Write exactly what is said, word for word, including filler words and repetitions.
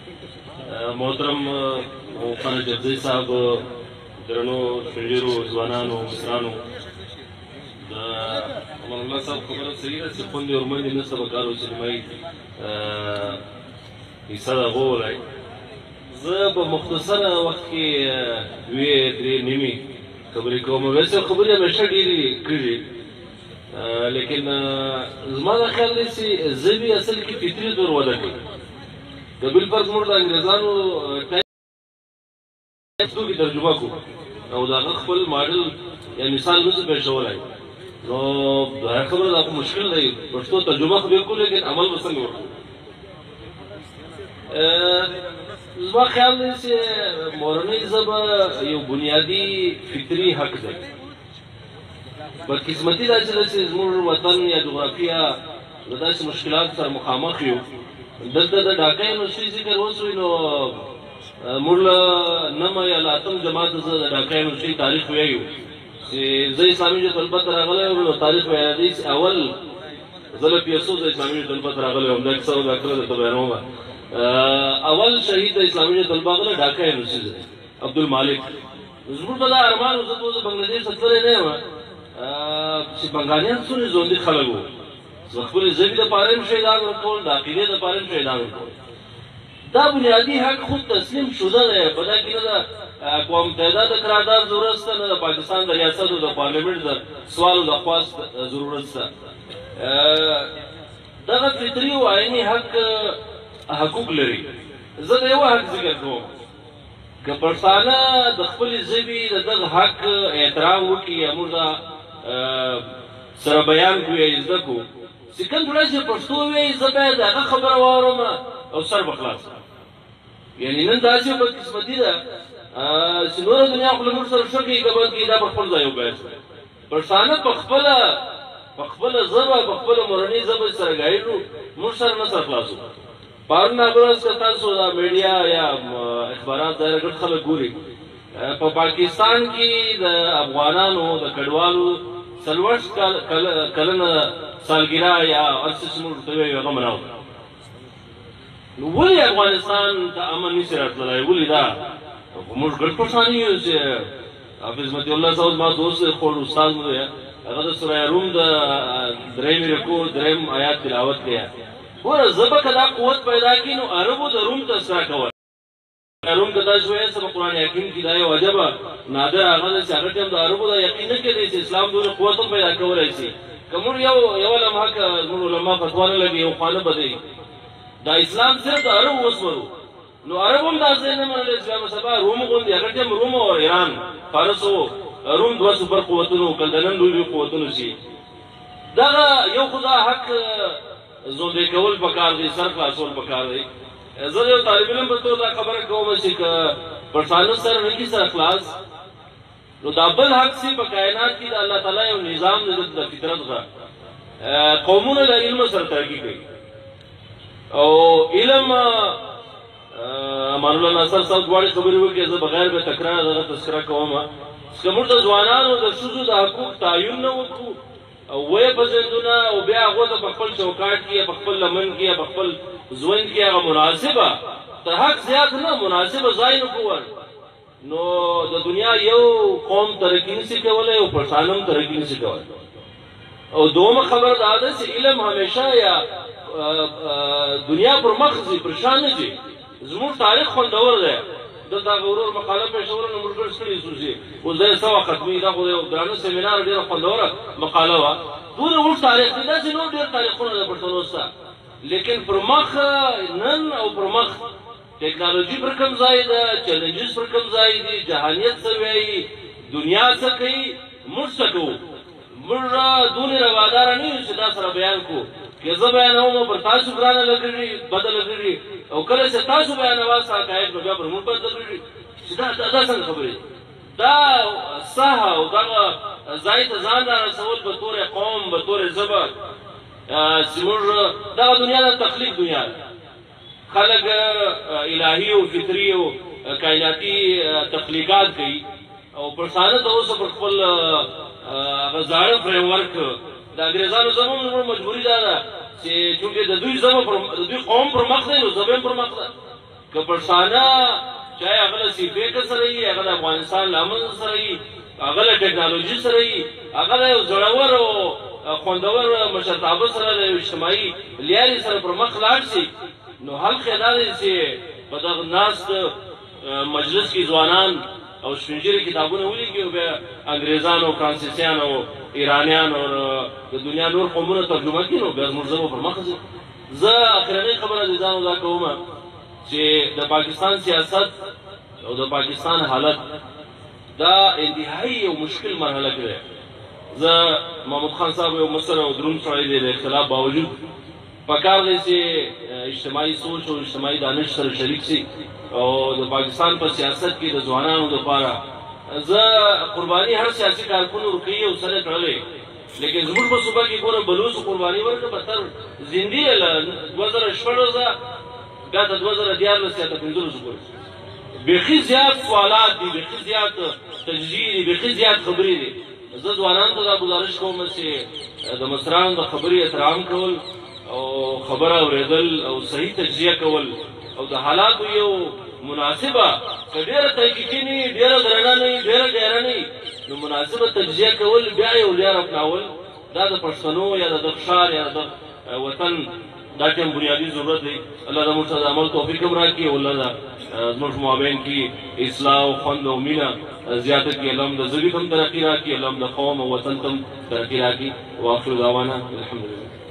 محترم خان جبزی صاحب درنو شنجرو ځوانانو مشرانو د امان الله صاحب خبره صحیح ده چې خوندې ورمندې نه سبقارو چې نیمایي حصه د هغو ولای زه په مختصره وخت کې دوې درې نیمې خبرې کوم ویسې خبرې همیشه ډېرې کړي لیکن زما دا خیال دی چې ژبې اصل کې فطري طور وده کوي د بالفرض موږ د انګریزانو ټایپسو کې ترجمه کوو او د هغه خپل ماډل یا مثال نشو پېښولی نو د هغه خبره دا خو مشکل دی پښتو ترجمه خو بالکل لیکن عمل به څنګه وکړو زما خیال دی چې مورنۍ ژبه یو بنیادي فطري حق دی بدقسمتي دا چې زموږ وطن یا جغرافیه د داسې مشکلاتو سره مخامخ یو دلته د ډاکا یونیورسټۍ ذکر وشوی نو موږ له نهمه یا له اتم جماعت زه د ډاکا یونیورسټۍ تاریخ ویایو چې زه اسلامي طلبه ته راغلی وم نو تاریخ به یادوي چې اول زه له پیسو د اسلامي طلبه ته راغلی وم دا کیسه دا کله درته بیانوم اول شهید د اسلامي طلبه هغه د ډاکا یونیورسټۍ دی عبدالمالک زموږ به دا ارمان و زه به اوس بنګلادیش ته تللی نه یم چې بنګالیان څومره ژوندي خلک وو د خپلې ژبې دپاره هم شهیدان ورکول د عقیدې دپاره هم شهیدان ورکول دا بنیادي حق خود تسلیم شده دی په دا کې نه د اقوام متحده د قرارداد ضرورت شته نه د پاکستان د ریاست او د پارلیمنټ د سوال او د خواست ضرورت شته دغه فطري او عیني حق حقوق لري زه د یوه حق ذکر کوم که پښتانه د خپلې ژبې د دغه حق احترام وکړي یا موږ سره بیان کړو یا زده کړو چې کوم ځای چې پښتو وایي زه باید هغه خبره واورم او سر به خلاص یعنې نن داسې بدقسمتي ده چې نوره دنیا خو له موږ سره ښه کوي که بد کوي دا په خپل ځای وبایست پښتانه په خپله په خپله ژبه په خپله مورنۍ ژبه سره ګایډو موږ سره نه سر خلاصو پرون ورځ که تاسو دا میډیا یا اخبارات دا ګډ خلک ګوري په پاکستان کې د افغانانو د کډوالو څلوېښت کلنه سالګرا یا هر څه چې موږ ورته وایو هغه مناو نو ولې افغانستان ته امن نشي راتللی ولې دا موږ ګډ پښتانه یو چې حافظ مطیع الله صاحب زما دوست دی خوږ استاد مو دی هغه د سوره روم د درېیمې رکوع درېیم آیات تلاوت دی ګوره ژبه که دا قوت پیدا کړي نو عربو د روم تذکره کول روم که دا شویه څه په قرآن حکیم کې دا یو عجبه نادر هغه ده چې هغه ټایم د عربو دا یقین نه کېدی چې اسلام دونه قوت هم پیدا کولی شي که موږ یو یوه لمحه که زموږ علما فتوا نه لګي یو خانه به دی دا اسلام صرف د عربو وسپړو نو عرب هم دا ځای نه منلی چې بیا سبا روم غوندې هغه ټایم روم او ایران فارس و روم دوه سوپر قوتونو کل د نن لوی لوی قوتونو شي دغه یو خو دا حق زوندې کول پکار دی سر خلاصول پکار دی زه یو طالب علم په توګه دا خبره کوم چې که پښتانه سره نه کړي سره خلاص نو دا بل حق چې په کائنات کې د الله تعالی یو نظام دی د فطرت غه قومونه له علم سره ترقي کوي او علم امان الله ناصر صاحب دواړې خبرې وکړې زه بغیر به تکرار دغه تذکره کوم که موږ د ځوانانو د ښځو د حقوق تعین نه وکړو او ویې پېژندونه او بیا هغو ته په خپل چوکاټ کې یا په خپل لمن کې یا په خپل ژوند کې هغه مناسبه تر حق زیات نه مناسبه ځای نه کوور نو د دنیا یو قوم ترقي نشي کولی او پښتانه هم ترقي نشي کولی او دومه خبره دا ده چې علم همیشه یا دنیا پر مخ ځي پر شا نه ځي زموږ تاریخ خوندور دی دلته هغه ورور مقاله پېښوله نو موږ ډېر ستړي شو چې اوس دا یې څه وخت ختمي دا خو یو درانه سیمینار ډېره خوندوره مقاله وه دونه اوږد تاریخ دی داسې نور ډېر تاریخونه د پښتنو شته لیکن پر مخ نن او پر مخ ټکنالوژي پر کوم ځای ده چیلنجز پر کوم ځای دي جهانیت څه وایي دنیا څه کوي موږ څه کوو موږ دونې رواداره نه یو چې دا سره بیان کړو که زه بیانوم پر تاسو ګرانه لګېږي بده لګېږي او کله چې تاسو بیانوئ حقایق نو بیا پر موږ بد لګېږي چې دا دا څنګه خبرې دا صح او دغه ځای ته ځان را رسول په طور قوم په طور ژبه چې موږ دغه دنیا د تخلیق دنیا ده خلک الهي او فطري او کائناتي تخلیقات کوي او پښتانه ته اوس پر خپل هغه زاړه فریم ورک د انګریزانو زموږ مجبوري دا ده چې چونکې د دوی ژبه د دوی قوم پر مخ دی نو ژبه هم پر مخ ده که پښتانه چاہے هغه له سیپیټ سره وي، هغه د افغانستان له امن سره وي، هغه له ټکنالوژي سره وي، هغه د یو زړور او خوندور مشرتابه سره د اجتماعي لیارې سره پر مخ لاړ شي، نو حل خې دا دی چې په دغه ناست مجلس کې ځوانان او سپین ږیري کتابونه ولیکي او بیا انګریزان او فرانسیسیان او ایرانیان او د دنیا نور قومونه ترجمه کړي، نو بیا زموږ ژبه پر مخ ځي. زه اخرنۍ خبره د ځان دا کوم چې د پاکستان سیاست او د پاکستان حالت دا انتهایی یو مشکل مرحله کې دی. زه محمود خان صاحب یو مصر او دروند سړی دی، د اختلاف باوجود پکار دی چې اجتماعي سوچ او اجتماعي دانش سره شریک شي او د پاکستان په سیاست کې د ځوانانو لپاره زه قرباني هر سیاسي کارکون ورکوي او سره تړلی، لیکن زموږ په صوبه کې ګوره بلوڅ قرباني ورکړه په تر زندي دوه زره شپږوسه بیا د دوه زره دیارلس یا د پنځلسو پورې بیخي زیات سوالات دي، بیخي زیات تجزیې دي، بیخي زیات خبرې دي. زه ځوانانو ته دا ګزارش کوم چې د مشرانو د خبرې احترام کول او خبره اورېدل او صحیح تجزیه کول او د حالاتو یو مناسبه که ډېره تحقیقي نه وي، ډېره درنه نه وي، ډېره ګیره نه وي، نو مناسبه تجزیه کول بیا یو لار اپناول دا د پښتنو یا د دغه ښار یا د وطن دا ټیم بنیادي ضرورت دی. الله د موږ ته د عمل توفیق هم راکړي او الله زموږ مابین کې اصلاح او خوند او مینه زیاته کړي. الله هم د ژبې هم ترقي راکړي، الله هم د قوم او وطن ته هم ترقي راکړي. واخر دعوانا الحمدلله.